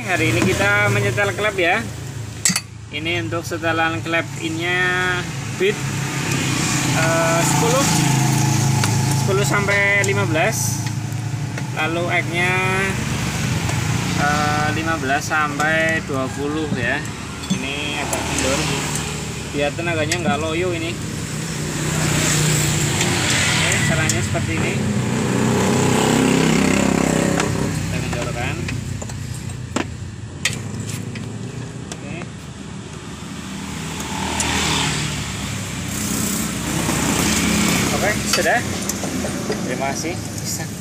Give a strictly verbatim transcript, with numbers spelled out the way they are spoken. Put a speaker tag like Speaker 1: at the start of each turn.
Speaker 1: hari ini kita menyetel klep ya. Ini untuk setelan klep innya bit uh, sepuluh sepuluh sampai lima belas. Lalu egg-nya uh, lima belas sampai dua puluh ya. Ini agak kendor. Biar tenaganya nggak loyo ini. Oke, caranya seperti ini. Kita kendorkan. Oke, sudah. Terima kasih. Bisa.